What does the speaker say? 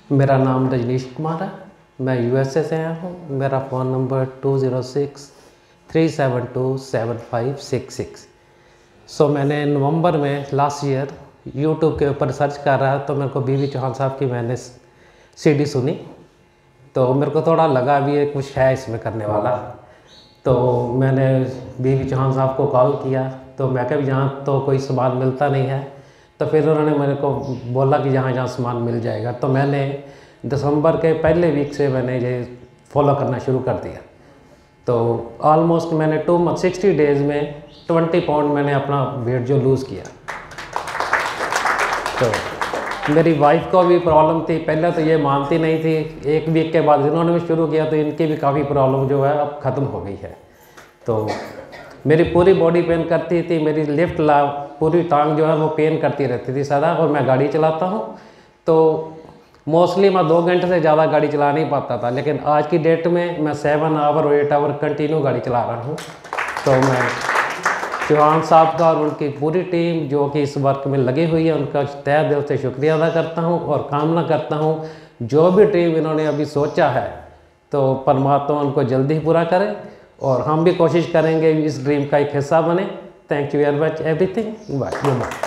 मेरा नाम रजनीश कुमार है। मैं यूएसए से आया हूँ। मेरा फ़ोन नंबर 2063727566। मैंने नवंबर में लास्ट ईयर यूट्यूब के ऊपर सर्च कर रहा तो मेरे को बीवी चौहान साहब की मैंने सीडी सुनी, तो मेरे को थोड़ा लगा भी ये कुछ है इसमें करने वाला। तो मैंने बीवी चौहान साहब को कॉल किया, तो मैं कहा यहाँ तो कोई सामान मिलता नहीं है। तो फिर उन्होंने मेरे को बोला कि जहाँ जहाँ सामान मिल जाएगा। तो मैंने दिसंबर के पहले वीक से मैंने ये फॉलो करना शुरू कर दिया। तो ऑलमोस्ट मैंने 60 डेज़ में 20 पाउंड मैंने अपना वेट जो लूज़ किया। तो मेरी वाइफ को भी प्रॉब्लम थी, पहले तो ये मानती नहीं थी। एक वीक के बाद इन्होंने भी शुरू किया तो इनकी भी काफ़ी प्रॉब्लम जो है अब ख़त्म हो गई है। तो मेरी पूरी बॉडी पेन करती थी, मेरी लेफ्ट पूरी टांग जो है वो पेन करती रहती थी सदा। और मैं गाड़ी चलाता हूँ तो मोस्टली मैं 2 घंटे से ज़्यादा गाड़ी चला नहीं पाता था, लेकिन आज की डेट में मैं 7 आवर और 8 आवर कंटिन्यू गाड़ी चला रहा हूँ। तो मैं चौहान साहब का और उनकी पूरी टीम जो कि इस वर्क में लगी हुई है उनका तहे दिल से शुक्रिया अदा करता हूँ और कामना करता हूँ जो भी ड्रीम इन्होंने अभी सोचा है तो परमात्मा उनको जल्दी ही पूरा करे और हम भी कोशिश करेंगे इस ड्रीम का एक हिस्सा बने। Thank you very much everything. Bye.